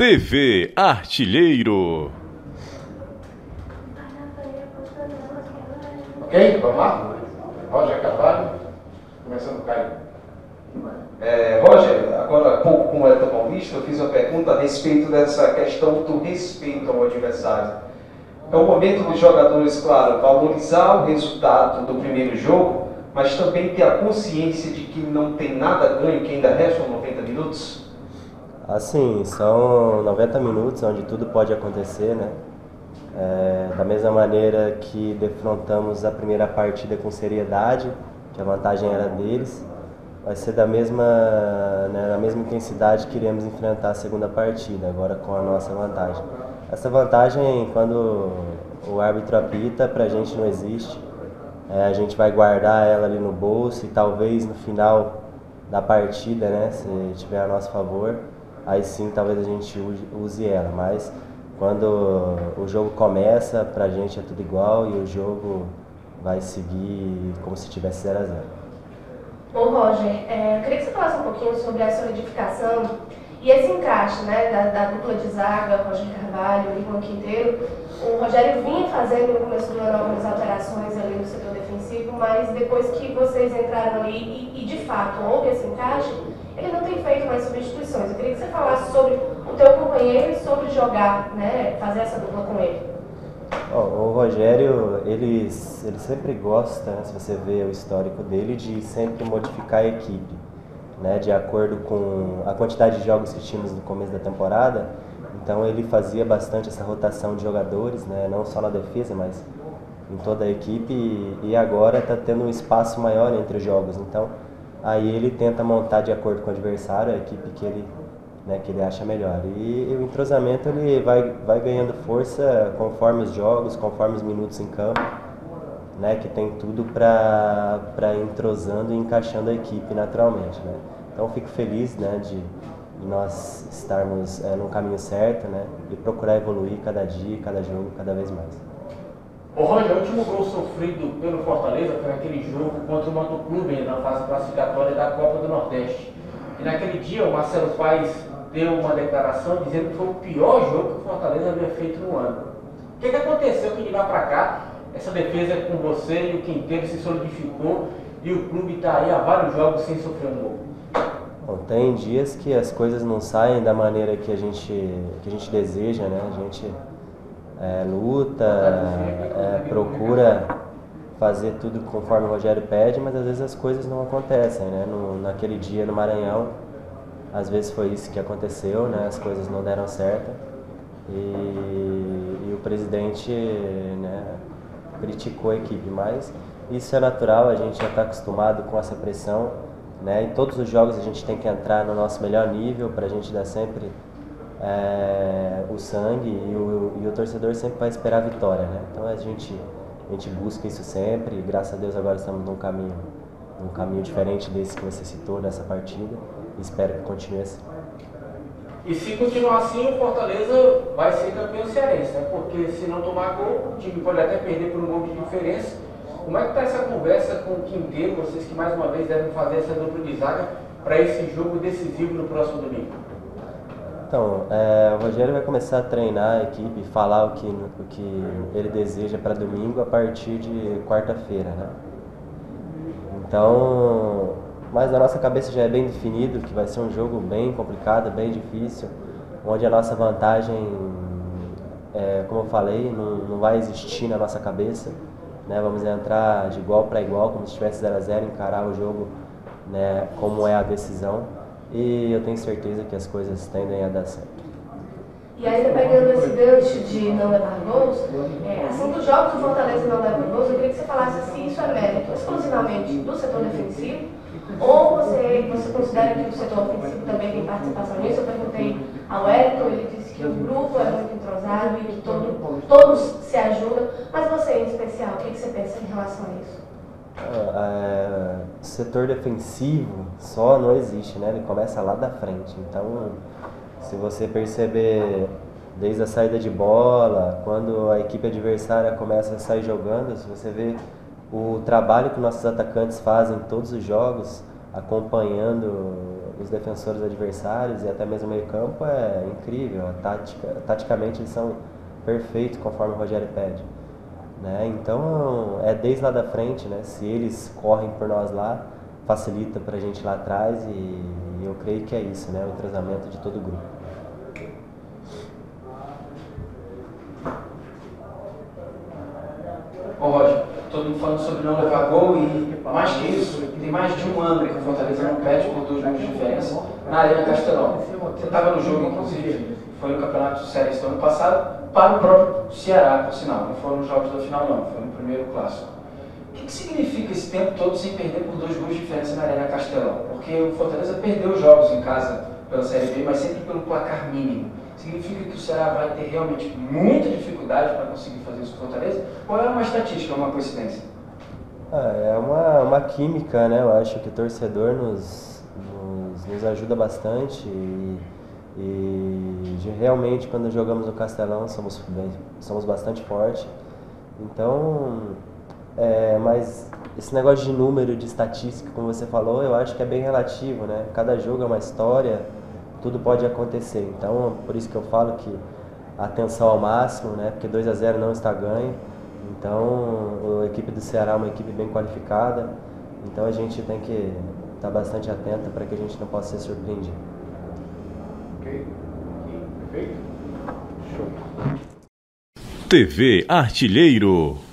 TV Artilheiro. Ok, vamos lá? Roger Carvalho, começando Caio. Roger, agora há pouco com o Elton Paulista, eu fiz uma pergunta a respeito dessa questão do respeito ao adversário. É o momento dos jogadores, claro, valorizar o resultado do primeiro jogo, mas também ter a consciência de que não tem nada ganho, que ainda restam 90 minutos? Assim, são 90 minutos onde tudo pode acontecer, né? Da mesma maneira que defrontamos a primeira partida com seriedade, que a vantagem era deles, vai ser da mesma, né, na mesma intensidade que iremos enfrentar a segunda partida, agora com a nossa vantagem. Essa vantagem, quando o árbitro apita, pra gente não existe. A gente vai guardar ela ali no bolso e talvez no final da partida, né, se tiver a nosso favor, aí sim talvez a gente use ela. Mas quando o jogo começa, pra gente é tudo igual e o jogo vai seguir como se tivesse 0 a 0. Bom, Roger, eu queria que você falasse um pouquinho sobre a solidificação e esse encaixe, né, da dupla de zaga, Roger Carvalho e Juan Quinteiro. O Rogério vinha fazendo no começo do ano algumas alterações ali no setor defensivo, mas depois que vocês entraram ali e de fato houve esse encaixe, ele não tem feito mais substituições. Eu queria que você falasse sobre o teu companheiro e sobre jogar, né, fazer essa dupla com ele. O Rogério, ele sempre gosta, né, se você vê o histórico dele, de sempre modificar a equipe, né, de acordo com a quantidade de jogos que tínhamos no começo da temporada. Então ele fazia bastante essa rotação de jogadores, né, não só na defesa, mas em toda a equipe, e agora está tendo um espaço maior entre os jogos. Então aí ele tenta montar de acordo com o adversário a equipe que ele acha melhor. E o entrosamento ele vai ganhando força conforme os jogos, conforme os minutos em campo, né, que tem tudo para entrosando e encaixando a equipe naturalmente, né. Então fico feliz, né, de nós estarmos no caminho certo, né, e procurar evoluir cada dia, cada jogo, cada vez mais. Ô Roger, o último gol sofrido pelo Fortaleza foi naquele jogo contra o Motoclube na fase classificatória da Copa do Nordeste. E naquele dia o Marcelo Paes deu uma declaração dizendo que foi o pior jogo que o Fortaleza havia feito no ano. O que aconteceu que de lá para cá, essa defesa com você e o Quinteiro se solidificou e o clube está aí há vários jogos sem sofrer um gol? Bom, tem dias que as coisas não saem da maneira que a gente deseja, né? A gente luta, procura fazer tudo conforme o Rogério pede, mas às vezes as coisas não acontecem, né? Naquele dia no Maranhão, às vezes foi isso que aconteceu, né? As coisas não deram certo e o presidente, né, criticou a equipe, mas isso é natural, a gente já está acostumado com essa pressão, né? Em todos os jogos a gente tem que entrar no nosso melhor nível para a gente dar sempre o sangue e o torcedor sempre vai esperar a vitória, né? Então a gente busca isso sempre e graças a Deus agora estamos num caminho diferente desse que você citou nessa partida e espero que continue assim. E se continuar assim, o Fortaleza vai ser campeão cearense, né? Porque se não tomar gol, o time pode até perder por um gol de diferença. Como é que está essa conversa com o Quinteiro, vocês que mais uma vez devem fazer essa dupla de zaga para esse jogo decisivo no próximo domingo? Então, o Rogério vai começar a treinar a equipe, falar o que ele deseja para domingo a partir de quarta-feira, né? Então, mas na nossa cabeça já é bem definido que vai ser um jogo bem complicado, bem difícil, onde a nossa vantagem, como eu falei, não vai existir na nossa cabeça, né? Vamos entrar de igual para igual, como se estivesse 0 a 0, encarar o jogo, né, como é a decisão. E eu tenho certeza que as coisas tendem a dar certo. E ainda pegando esse gancho de não levar gols, assim, dos jogos do Fortaleza não levar gols, eu queria que você falasse se isso é mérito exclusivamente do setor defensivo ou você considera que o setor ofensivo também tem participação nisso. Eu perguntei ao Wellington, ele disse que o grupo é muito entrosado e que todos se ajudam, mas você em especial, o que você pensa em relação a isso? Setor defensivo só não existe, né? Ele começa lá da frente. Então, se você perceber desde a saída de bola, quando a equipe adversária começa a sair jogando, se você vê o trabalho que nossos atacantes fazem em todos os jogos, acompanhando os defensores adversários e até mesmo o meio-campo é incrível. Taticamente eles são perfeitos conforme o Rogério pede, né? Então é desde lá da frente, né? Se eles correm por nós lá, facilita para a gente lá atrás e eu creio que é isso, né? O entrosamento de todo o grupo. Ô Roger, todo mundo falando sobre não levar gol e mais que isso, tem mais de um ano que o Fortaleza não perde por 2 gols de diferença na Arena Castelão. Você estava no jogo, inclusive, foi no Campeonato Série do ano passado, para o próprio Ceará, por sinal. Não foram nos jogos da final não, foi no primeiro clássico. O que significa esse tempo todo sem perder por 2 gols de diferença na Arena Castelão? Porque o Fortaleza perdeu jogos em casa pela Série B, mas sempre pelo placar mínimo. Significa que o Ceará vai ter realmente muita dificuldade para conseguir fazer isso com o Fortaleza? Ou é uma estatística, uma coincidência? É uma química, né? Eu acho que o torcedor nos ajuda bastante e realmente quando jogamos no Castelão somos bastante fortes. Então, mas esse negócio de número, de estatística, como você falou, eu acho que é bem relativo, né? Cada jogo é uma história, tudo pode acontecer. Então, por isso que eu falo que a atenção ao máximo, né? Porque 2-0 não está ganho. Então, a equipe do Ceará é uma equipe bem qualificada. Então, a gente tem que estar bastante atento para que a gente não possa ser surpreendido. Ok. Perfeito. Show. TV Artilheiro.